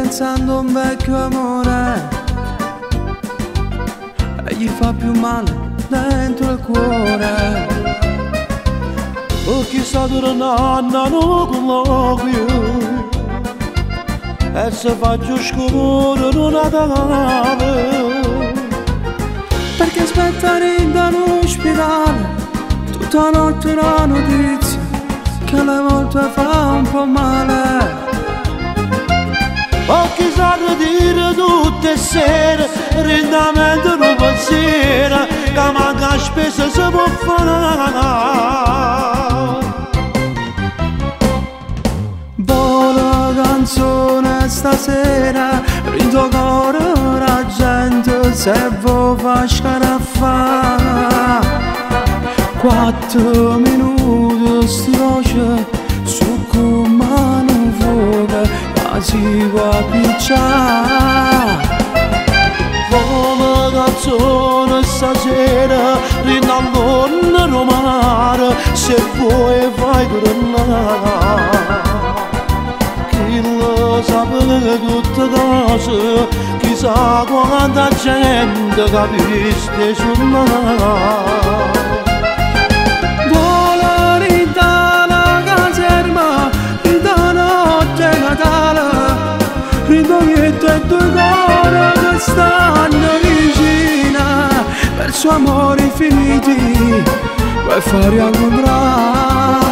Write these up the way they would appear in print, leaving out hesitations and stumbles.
pensando a un vecchio amore e gli fa più male dentro il cuore. Perché sta tornando con l'occhio e se faccio scomore non Natale, perché aspettare dall'ospedale tutta notte una notizia che alle volte fa un po' male. O chissà che dire tutte le sere, rendamento non pensiero, che manca spesso si può fare. Buona canzone stasera, rindo cuore la gente se vuoi fa scaraffare. 4 minuti sti voce su come non fuoca che si può appicciare. Buona canzone stasera, rindo al mare, se vuoi fai tornare. Chi lo sapeva tutte cose, chissà quanta gente capisce sul mare. Vola rinda la caserma, rinda notte Natale, rinda niente e due cuori che stanno vicina, per suo amore infiniti, vuoi fare incontrare.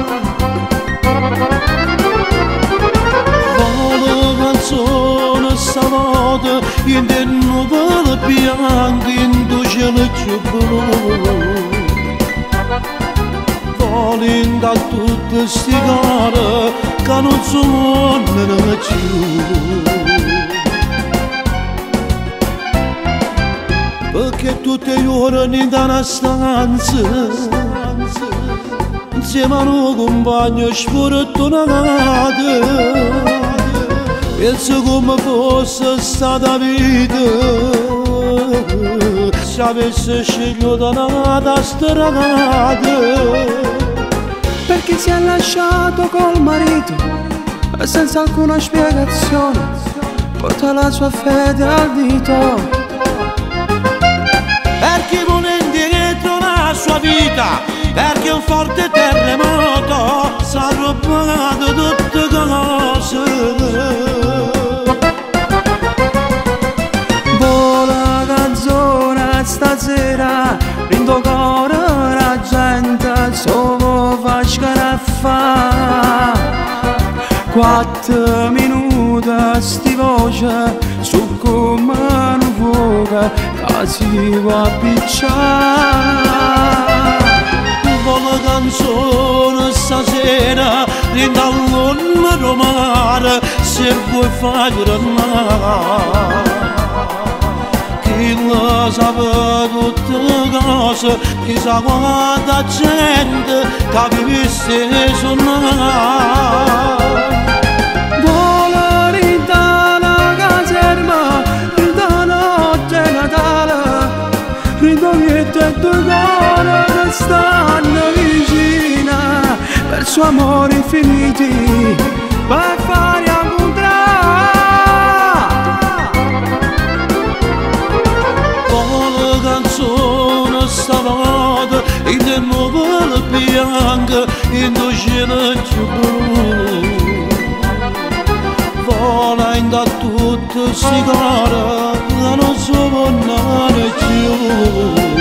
Stavolta in te nuvole bianche, in tuo cielo più blu, volen da tutte sti cose che non suonano più. Perché tutte le ore in una stanza, insieme a un compagno sfortunato, penso come fosse stata vita se avesse scelto una strada. Perché si è lasciato col marito e senza alcuna spiegazione porta la sua fede al dito. Perché vuole indietro la sua vita, perché un forte terremoto si è rubato tutte cose. Stasera rindo cuore la gente solo fa scaraffare. 4 minuti sti voce su come un fuoco che si può appicciare. Buona canzone stasera rindo al mare, se vuoi fai tornare. Chi lo sa tutte cose, chissà quanta gente capisce suonare. Vola rinda la caserma, rinda notte Natale, rinda niente e due cuori che stanno vicina, per suo amore infiniti, vai a fare incontrare. Stavolta in te nuvole bianche, in tuo cielo più blu, vola in da tutte sti cose che non so più.